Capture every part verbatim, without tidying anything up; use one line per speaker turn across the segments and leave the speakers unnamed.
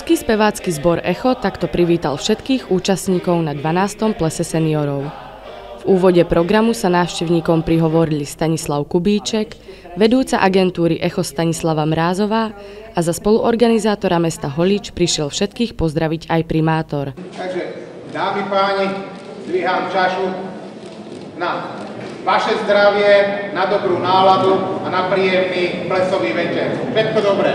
Mestský spevácky zbor Echo takto privítal všetkých účastníkov na dvanástom plese seniorov. V úvode programu sa návštevníkom prihovorili Stanislav Kubíček, vedúca agentúry Echo Stanislava Mrázová a za spoluorganizátora mesta Holíč prišiel všetkých pozdraviť aj primátor.
Takže, dámy páni, zdvíham čašu na vaše zdravie, na dobrú náladu a na príjemný plesový večer. Všetko dobré.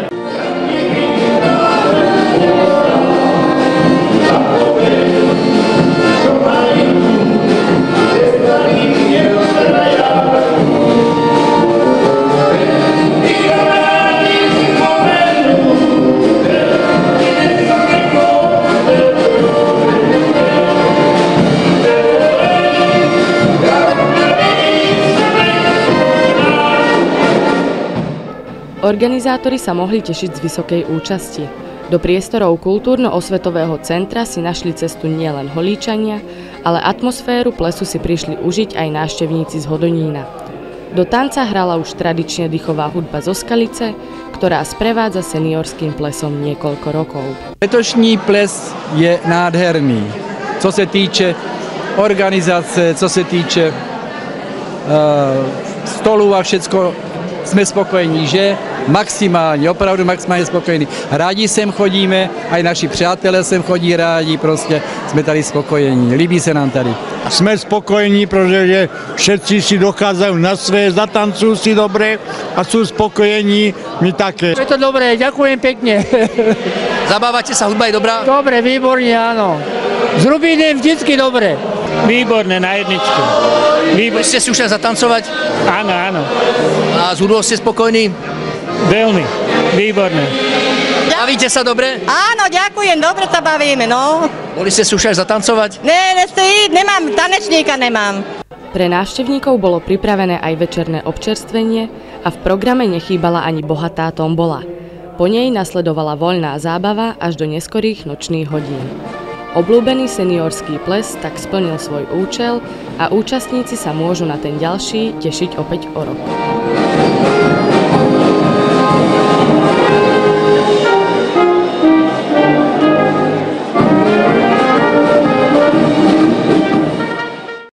Organizátori sa mohli tešiť z vysokej účasti. Do priestorov kultúrno-osvetového centra si našli cestu nielen Holíčania, ale atmosféru plesu si prišli užiť aj návštevníci z Hodonína. Do tanca hrala už tradične dychová hudba zo Skalice, ktorá sprevádza seniorským plesom niekoľko rokov.
Letošní ples je nádherný. Co se týče organizace, co se týče uh, stolů a všecko, jsme spokojení, že? Maximálně, opravdu maximálně spokojení. Rádi sem chodíme, aj naši přátelé sem chodí rádi, prostě jsme tady spokojení, líbí se nám tady.
Jsme spokojení, protože všetci si dokázajú na své, zatancujú si dobre a sú spokojení, my také.
Je to dobré, ďakujem pekne.
Zabávate sa, hudba je dobrá?
Dobre, výborne, áno. S Rubínem vždycky dobre.
Výborné, na jedničku.
Výborné. Ste si už aj zatancovať?
Áno, áno.
A s hudbou ste spokojní?
Veľmi, výborné.
Bavíte sa dobre?
Áno, ďakujem, dobre sa bavíme, no.
Boli ste si už aj zatancovať?
Ne, nechcem ísť, nemám, tanečníka nemám.
Pre návštevníkov bolo pripravené aj večerné občerstvenie a v programe nechýbala ani bohatá tombola. Po nej nasledovala voľná zábava až do neskorých nočných hodín. Obľúbený seniorský ples tak splnil svoj účel a účastníci sa môžu na ten ďalší tešiť opäť o rok.